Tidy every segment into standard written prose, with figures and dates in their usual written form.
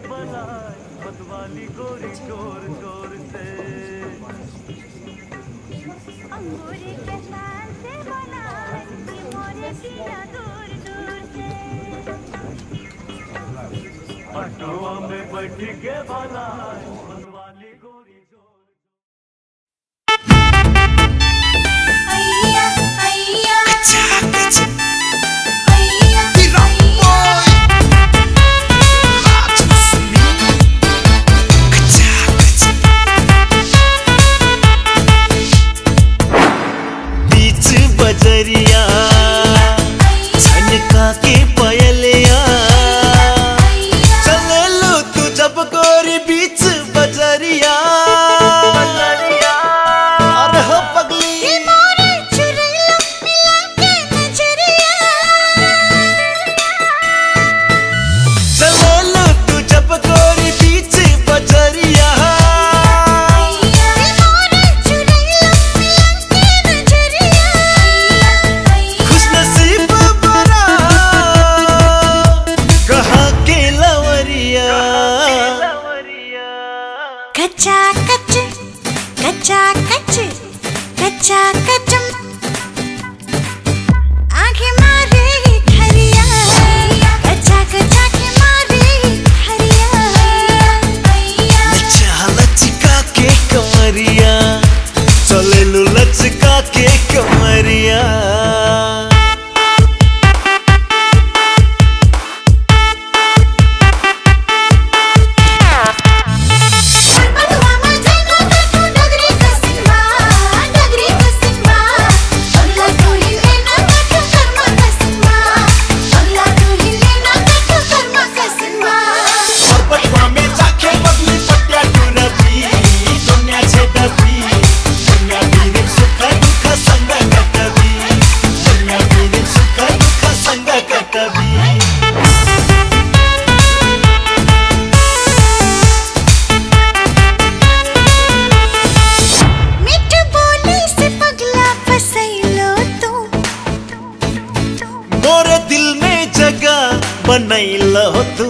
बनाए मतवाली गोरी जोर जोर से। अंगूरी के शान से बनाए ये मोरे पिया दूर दूर से। पटुआ में बैठ के बनाए मतवाली गोरी जोर। अय्या अय्या बजरिया छनका के पयलिया चले लो तू जब गोरी बीच बजरिया अरे हो पगली मोरे चुरैलो मिला के नजरिया चले लो तू जब गोरी बीच बजरिया कच्चा कच कच्चा कच कच्चा कचम आंखें मारे हरिया कच्चा कच्चा के मारे हरिया लच्चा लचका के कमरिया चले लो लचका के कमरिया मोरे दिल में जगह बनैलो तू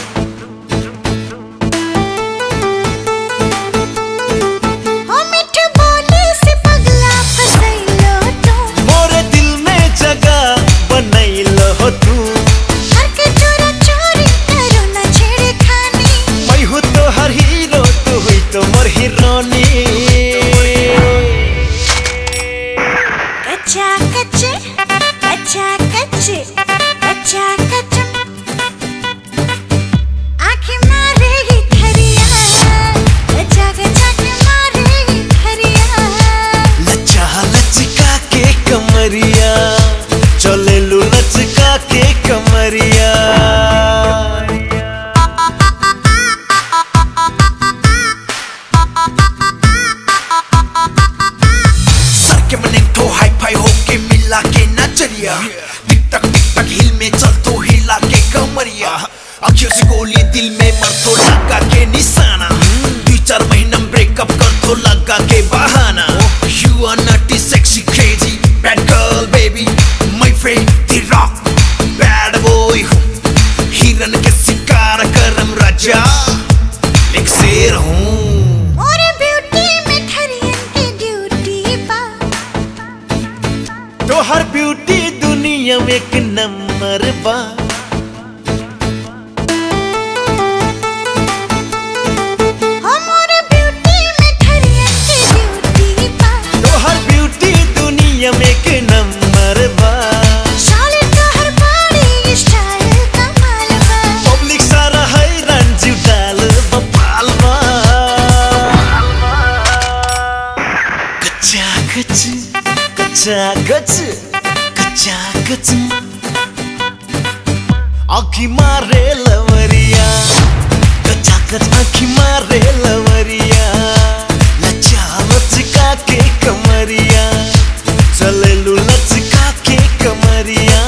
मोरे दिल में जगह बनैलो तू मैं हूँ तो हर हीरो तू हुई तो मोर हीरोनी कच्चा कच कच्चा कच कच्चा कचम आंखें मारे हरिया कच्चा कच्चा के मारे हरिया लच्चा लचका के कमरिया चले लो लचका के कमरिया सर के मने तो हाई फाई होके मिला के नजरिया टिक टक हिल में चल तो हिला के कमरिया अखियों से गोली दिल में मर तो लगा के निशाना 2-4 महीना ब्रेकअप कर तो लगा के बहाना You are nutty sexy crazy bad girl baby my friend the rock bad boy हिरन के शिकार करम राजा एक शेर हूँ मोरे ब्यूटी में ठरियन की ड्यूटी पा तो हर ब्यूटी दुनिया में एक नंबर बा मोरे ब्यूटी में ठरियन की ड्यूटी पा तो हर ब्यूटी दुनिया में एक नंबर बा शाली का हर बॉडी स्टाइल कमाल बा पब्लिक सारा हैरान जीव डाल बपाल बा कच्चा कच कच्चा कच कच्चा कच आँखी मारे लवरिया कच्चा कच आँखी मारे लवरिया लच्चा लचका के कमरिया चले लो लचका के कमरिया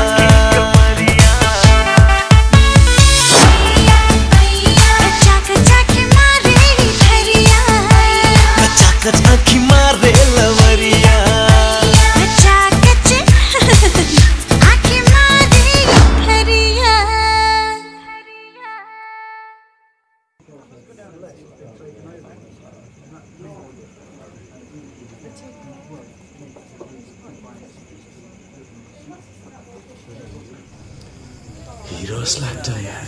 कच्चा कच्चा के मारे हरिया कच्चा कच आँखी मारे लवरिया कच्चा कच आंखें मारे हरिया Heroes लाग्छ यार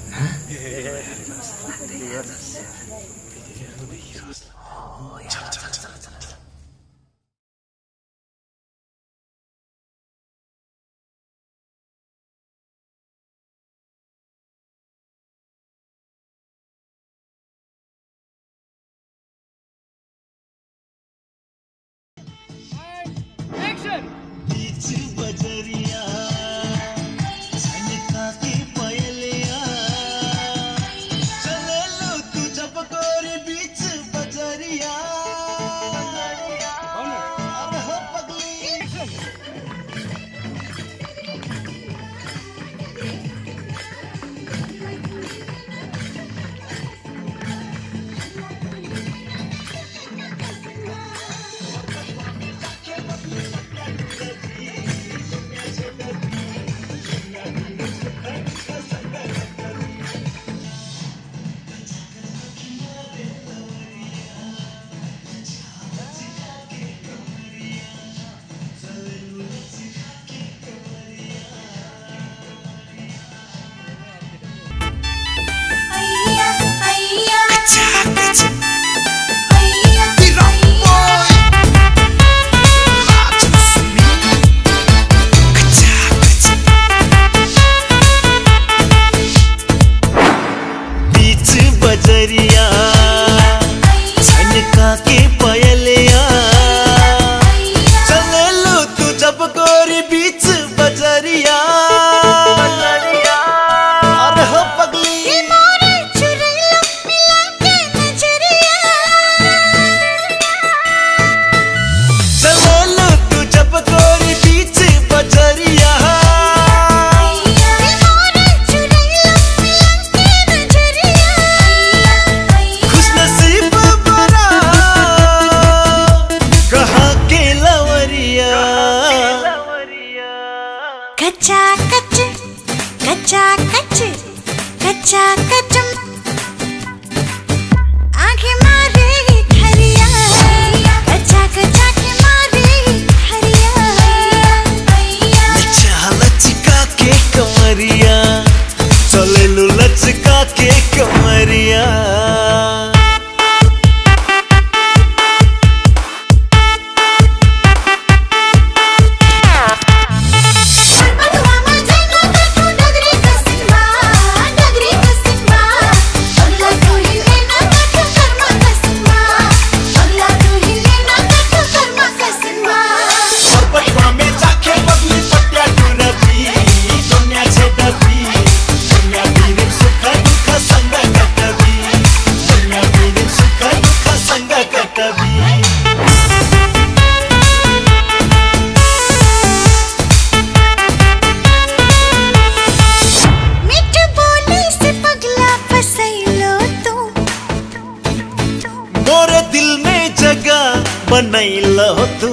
बनैलो तू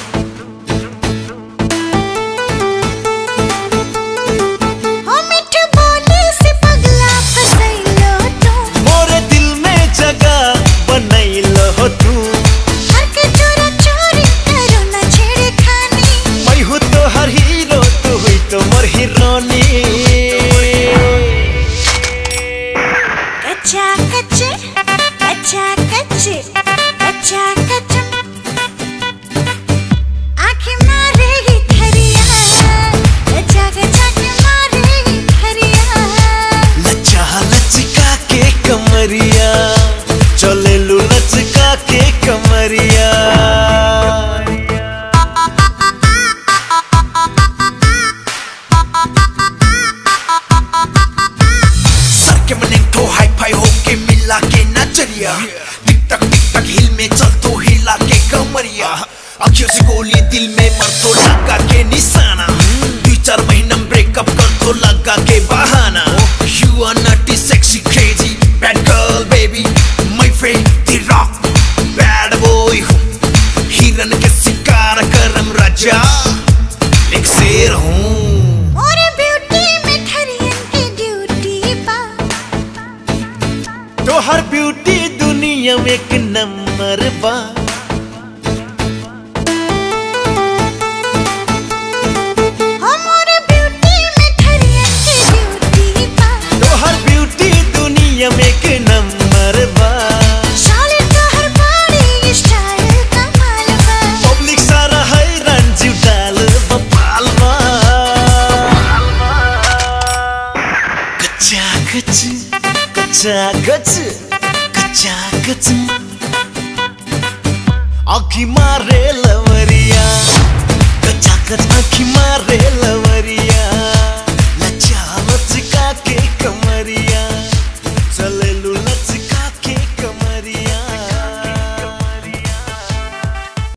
मोरे दिल में जगह बनैलो तू मैं हूँ तो हर हीरो तू हुई तो मोर हीरोनी कच्चा कच्चे कच्चा कच्चे कच्चा कच्चा आँखें मारेगी धरिया कच्चा कच्चा के मारेगी धरिया लच्चा लचका के कमरिया चले लू लचका के कमरिया सर के मने तो हाई फाई होके मिला के नजरिया टिक टक हिल में चल तो हिला के कमरिया आँखों से गोली दिल में मर तो लगा के निशाना 2-4 महीना ब्रेकअप कर तो लगा के बहाना You are nutty sexy crazy bad girl baby my friend the rock bad boy हूँ हिरन के शिकार करम राजा एक शेर हूँ और ब्यूटी में धरियन की ड्यूटी पा तो हर ब्यूटी ब्यूटी दुनिया में एक नंबर बा। गच आँखी मारे लवरिया, गच आँखी मारे लवरिया।